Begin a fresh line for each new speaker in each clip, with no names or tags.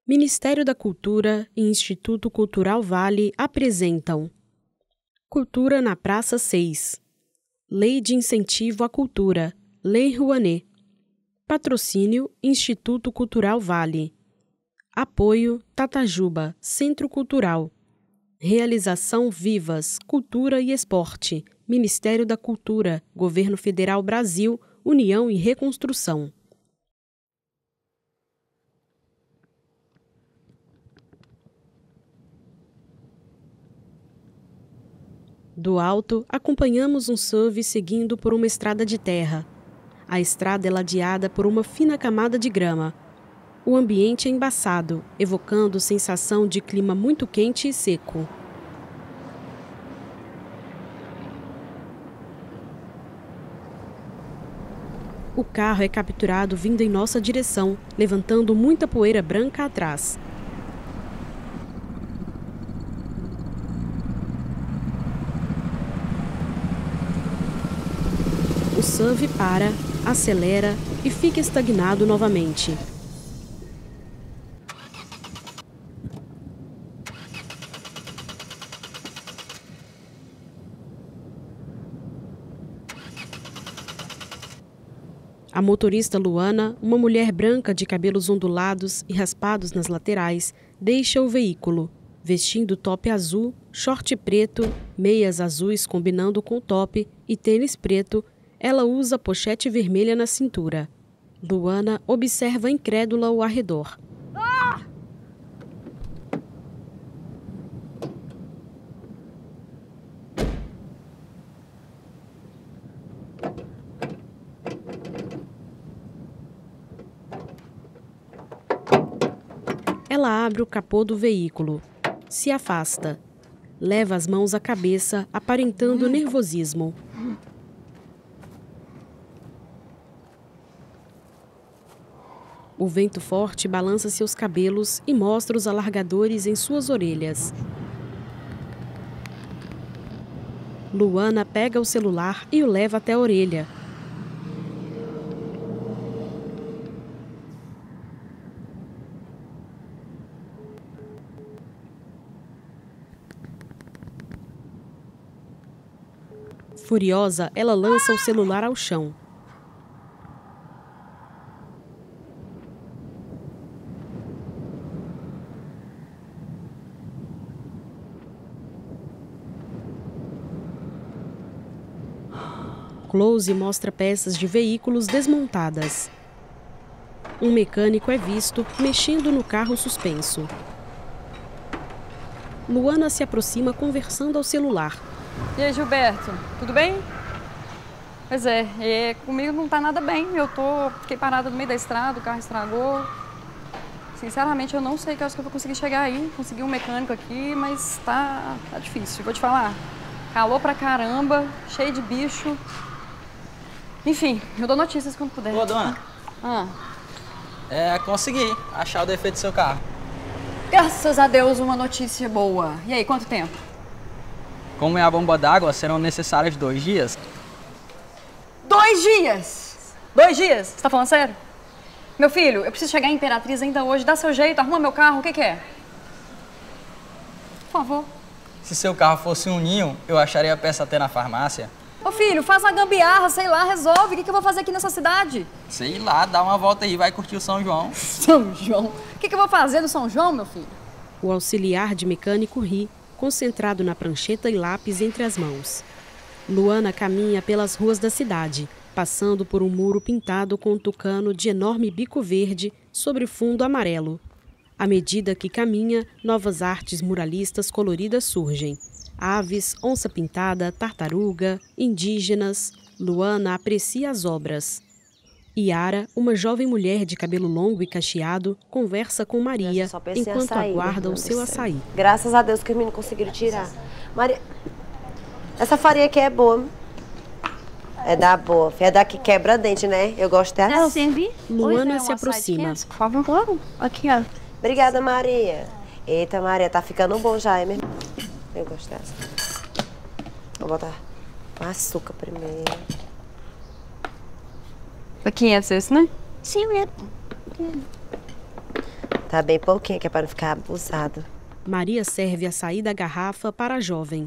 Ministério da Cultura e Instituto Cultural Vale apresentam Cultura na Praça 6. Lei de Incentivo à Cultura, Lei Rouanet. Patrocínio Instituto Cultural Vale. Apoio Tatajuba, Centro Cultural. Realização Vivas, Cultura e Esporte, Ministério da Cultura, Governo Federal Brasil, União e Reconstrução. Do alto, acompanhamos um SUV seguindo por uma estrada de terra. A estrada é ladeada por uma fina camada de grama. O ambiente é embaçado, evocando sensação de clima muito quente e seco. O carro é capturado vindo em nossa direção, levantando muita poeira branca atrás. O SUV para, acelera e fica estagnado novamente. A motorista Luana, uma mulher branca de cabelos ondulados e raspados nas laterais, deixa o veículo, vestindo top azul, short preto, meias azuis combinando com o top e tênis preto. Ela usa pochete vermelha na cintura. Luana observa incrédula ao arredor. Ela abre o capô do veículo. Se afasta. Leva as mãos à cabeça, aparentando nervosismo. O vento forte balança seus cabelos e mostra os alargadores em suas orelhas. Luana pega o celular e o leva até a orelha. Furiosa, ela lança o celular ao chão. Close mostra peças de veículos desmontadas. Um mecânico é visto mexendo no carro suspenso. Luana se aproxima conversando ao celular.
E aí, Gilberto, tudo bem? Pois é, comigo não tá nada bem. Fiquei parada no meio da estrada, o carro estragou. Sinceramente, eu não sei que horas que eu vou conseguir chegar aí. Consegui um mecânico aqui, mas tá difícil. Vou te falar, calor pra caramba, cheio de bicho. Enfim, eu dou notícias quando puder.
Ô, dona. Consegui achar o defeito do seu carro.
Graças a Deus, uma notícia boa. E aí, quanto tempo?
Como é a bomba d'água, serão necessários 2 dias.
2 dias? 2 dias? Você tá falando sério? Meu filho, eu preciso chegar em Imperatriz ainda hoje. Dá seu jeito, arruma meu carro, o que é? Por favor.
Se seu carro fosse um ninho, eu acharia a peça até na farmácia.
Ô filho, faz uma gambiarra, sei lá, resolve. O que eu vou fazer aqui nessa cidade?
Sei lá, dá uma volta aí, vai curtir o São João.
São João? O que eu vou fazer no São João, meu filho?
O auxiliar de mecânico ri, concentrado na prancheta e lápis entre as mãos. Luana caminha pelas ruas da cidade, passando por um muro pintado com um tucano de enorme bico verde sobre fundo amarelo. À medida que caminha, novas artes muralistas coloridas surgem. Aves, onça-pintada, tartaruga, indígenas. Luana aprecia as obras. Yara, uma jovem mulher de cabelo longo e cacheado, conversa com Maria enquanto aguarda o seu açaí.
Graças a Deus que os meninos conseguiram tirar. Maria, essa farinha aqui é boa. É da boa. É da que quebra dente, né? Eu gosto dessa.
Não, servi?
Luana se aproxima.
Por favor. Aqui, ó.
Obrigada, Maria. Eita, Maria, tá ficando bom já, hein, mesmo? Eu gosto dessa. Vou botar açúcar primeiro.
Foi 500 esse, né?
Sim, mesmo.
Tá bem pouquinho, que é pra não ficar abusado.
Maria serve açaí da garrafa para a jovem.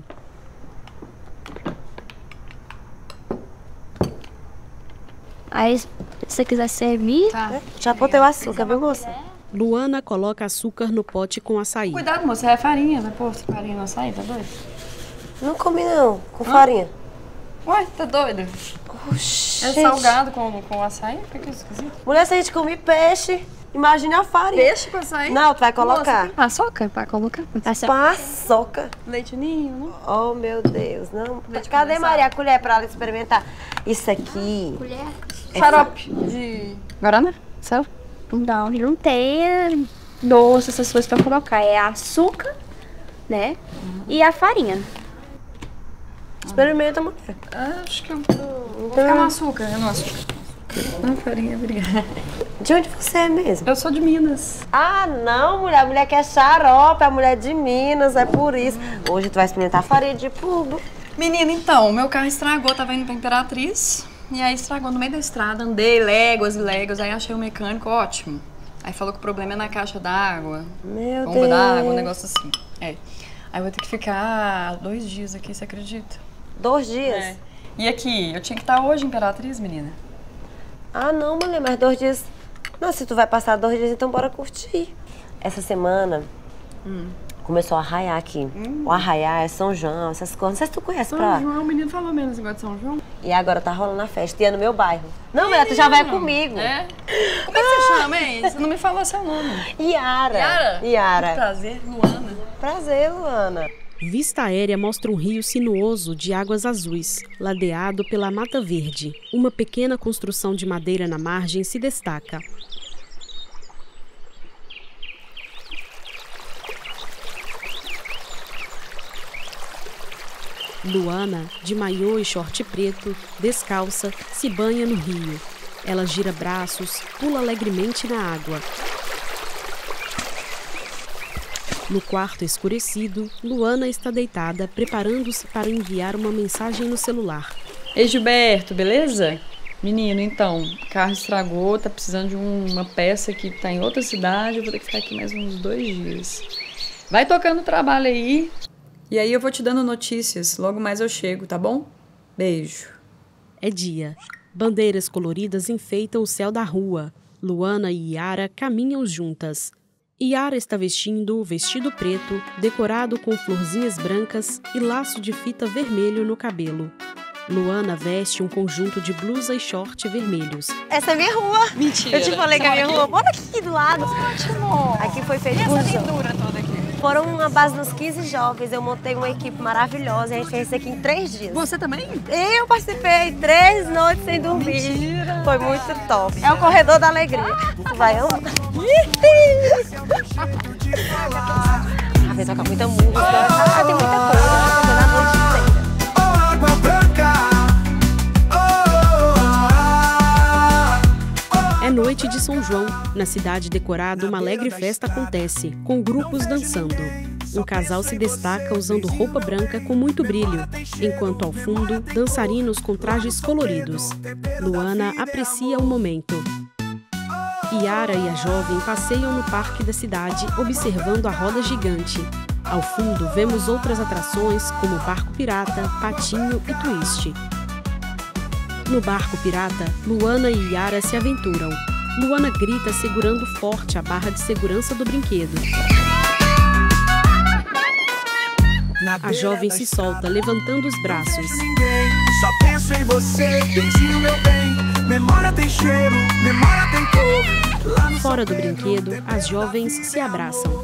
Aí, se você quiser servir...
Tá.
Já botei o açúcar, viu, moça?
Luana coloca açúcar no pote com açaí.
Cuidado, moça, é farinha. Vai pôr farinha no açaí, tá doido?
Não comi, não, com farinha.
Ué, tá doido?
Oxi.
É salgado com açaí? Por que é esquisito?
Mulher, se a gente come peixe, imagina a farinha.
Peixe com açaí?
Não, tu vai colocar.
Paçoca pra colocar.
Paçoca.
Leite ninho, não?
Oh, meu Deus, não.
Leite
Cadê
condensado.
Maria a colher pra ela experimentar? Isso aqui...
Colher?
Xarope de... Guaraná? Céu?
Não tem doce, essas coisas pra colocar. É açúcar, né? E a farinha.
Experimenta, mulher.
Acho que eu vou ficar no açúcar. É no açúcar. Não, farinha, obrigada.
De onde você é mesmo?
Eu sou de Minas.
Ah, não, mulher. A mulher quer xarope, a mulher de Minas, é por isso. Hoje tu vai experimentar farinha de pubo.
Menina, então, o meu carro estragou, tava indo pra Imperatriz. E aí estragou no meio da estrada, andei léguas e léguas, aí achei o mecânico ótimo. Aí falou que o problema é na caixa d'água,
Meu
bomba
Deus.
d'água, um negócio assim. É. Aí eu vou ter que ficar 2 dias aqui, você acredita?
2 dias?
É. E aqui, eu tinha que estar hoje em Imperatriz, menina.
Ah, não, mulher, mas 2 dias... Não, se tu vai passar 2 dias, então bora curtir. Essa semana começou a arraiar aqui. O arraiar é São João, essas coisas. Não sei se tu conhece pra lá.
São João, o menino falou menos igual de São João.
E agora tá rolando a festa, e é no meu bairro. Não, mulher, tu já vai comigo.
É? Como é que você chama, hein? Você não me falou seu nome.
Yara.
Yara?
Yara.
Prazer, Luana.
Prazer, Luana.
Vista aérea mostra um rio sinuoso de águas azuis, ladeado pela Mata Verde. Uma pequena construção de madeira na margem se destaca. Luana, de maiô e short preto, descalça, se banha no rio. Ela gira braços, pula alegremente na água. No quarto escurecido, Luana está deitada, preparando-se para enviar uma mensagem no celular.
Ei, Gilberto, beleza? Menino, então, o carro estragou, tá precisando de uma peça que tá em outra cidade, eu vou ter que ficar aqui mais uns 2 dias. Vai tocando o trabalho aí, e aí eu vou te dando notícias, logo mais eu chego, tá bom? Beijo.
É dia. Bandeiras coloridas enfeitam o céu da rua. Luana e Yara caminham juntas. Yara está vestindo o vestido preto, decorado com florzinhas brancas e laço de fita vermelho no cabelo. Luana veste um conjunto de blusa e short vermelhos.
Essa é minha rua.
Mentira.
Eu te falei que é minha rua. Bora aqui do lado.
Ótimo.
Aqui foi feito
E
por
essa
jovens.
pintura toda aqui?
Foram uma base dos 15 jovens. Eu montei uma equipe maravilhosa. A gente fez isso aqui em 3 dias.
Você também?
Eu participei 3 noites sem dormir.
Mentira.
Foi muito top. É o corredor da alegria. Tu vai amar. Vai tocar muita música. Ah, tem muita coisa. Vai fazer na noite inteira.
É noite de São João. Na cidade decorada, uma alegre festa acontece, com grupos dançando. Um casal se destaca usando roupa branca com muito brilho, enquanto ao fundo, dançarinos com trajes coloridos. Luana aprecia o momento. Yara e a jovem passeiam no parque da cidade, observando a roda gigante. Ao fundo, vemos outras atrações, como barco pirata, patinho e twist. No barco pirata, Luana e Yara se aventuram. Luana grita segurando forte a barra de segurança do brinquedo. A jovem se solta, levantando os braços.
Só penso em você, benzinho meu bem. Memória tem cheiro, memória tem cor.
Fora do brinquedo, as jovens se abraçam.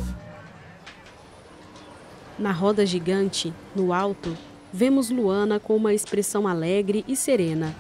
Na roda gigante, no alto, vemos Luana com uma expressão alegre e serena.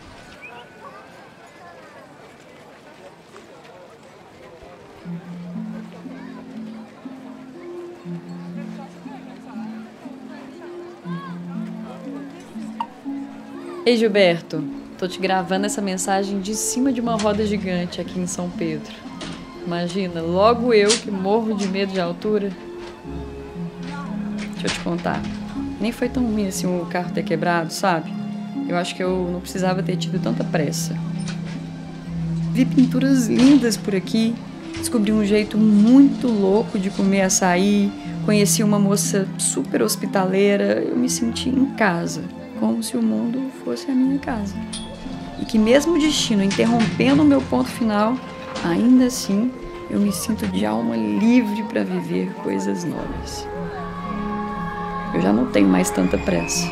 Ei, Gilberto, tô te gravando essa mensagem de cima de uma roda gigante aqui em São Pedro. Imagina, logo eu que morro de medo de altura. Deixa eu te contar, nem foi tão ruim assim o carro ter quebrado, sabe? Eu acho que eu não precisava ter tido tanta pressa. Vi pinturas lindas por aqui, Descobri um jeito muito louco de comer açaí, conheci uma moça super hospitaleira, eu me senti em casa, como se o mundo fosse a minha casa. E que mesmo o destino interrompendo o meu ponto final, ainda assim eu me sinto de alma livre para viver coisas novas. Eu já não tenho mais tanta pressa.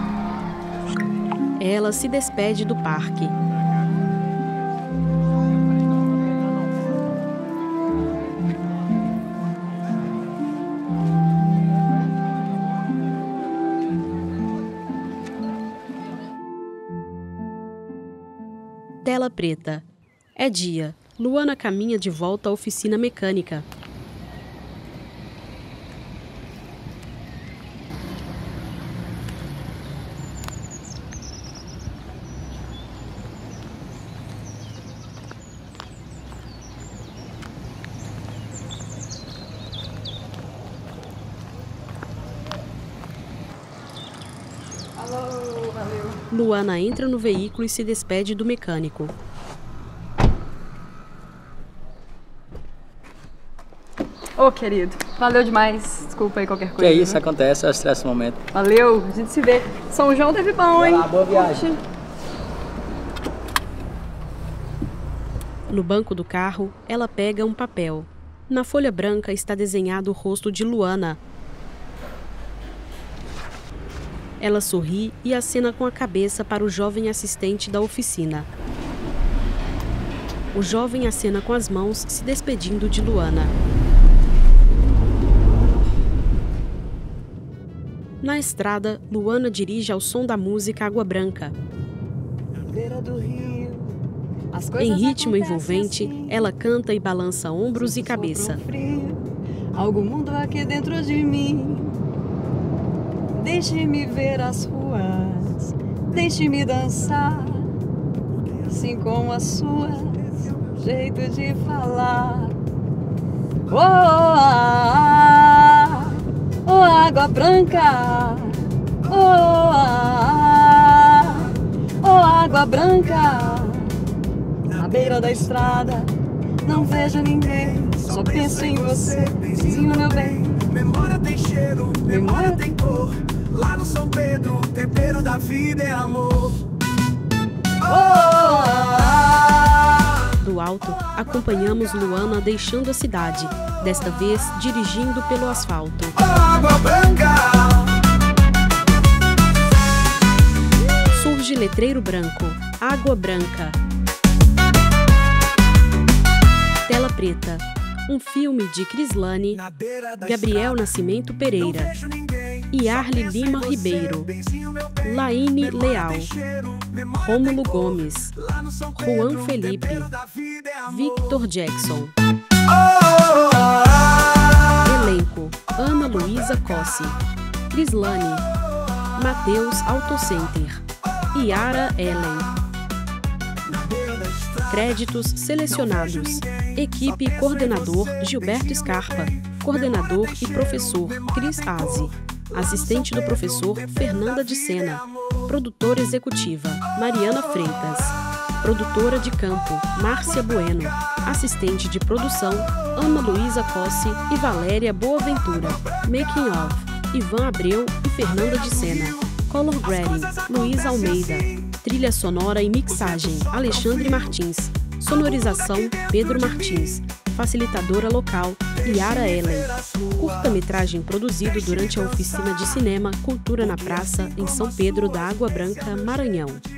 Ela se despede do parque. Tela preta. É dia. Luana caminha de volta à oficina mecânica.
Alô, valeu.
Luana entra no veículo e se despede do mecânico.
Ô, querido, valeu demais. Desculpa aí qualquer coisa.
Que é isso,
né?
acontece, eu estresse o momento.
Valeu, a gente se vê. São João teve bom, hein?
Vai lá, boa viagem.
No banco do carro, ela pega um papel. Na folha branca está desenhado o rosto de Luana. Ela sorri e acena com a cabeça para o jovem assistente da oficina. O jovem acena com as mãos, se despedindo de Luana. Na estrada, Luana dirige ao som da música Água Branca. Em ritmo envolvente, ela canta e balança ombros e cabeça.
Algo mundo aqui dentro de mim. Deixe-me ver as ruas, deixe-me dançar, assim como a sua jeito de falar. Oh, água branca, água branca. Na beira da estrada, não vejo ninguém, só penso em você, vizinho meu bem.
Memória tem cheiro, memória tem cor. Lá no São Pedro, o tempero da vida é amor.
Do alto, acompanhamos Luana deixando a cidade, desta vez dirigindo pelo asfalto.
Água branca.
Surge letreiro branco, Água Branca. Tela preta. Um filme de Crislane, Gabriel Nascimento Pereira, Yarli Lima Ribeiro, Laine Leal, Rômulo Gomes, Juan Felipe, Victor Jackson. Elenco: Ana Luísa Cossi, Crislane, Matheus Autocenter, Yara Ellen. Créditos selecionados. Equipe coordenador Gilberto Scarpa. Coordenador e professor Cris Aze. Assistente do professor Fernanda de Sena. Produtora executiva Mariana Freitas. Produtora de campo Márcia Bueno. Assistente de produção Ana Luísa Cossi e Valéria Boaventura. Making of Ivan Abreu e Fernanda de Sena. Color Grading Luísa Almeida. Trilha sonora e mixagem Alexandre Martins. Sonorização Pedro Martins. Facilitadora local Yara Ellen. Curta-metragem produzido durante a oficina de cinema Cultura na Praça, em São Pedro da Água Branca, Maranhão.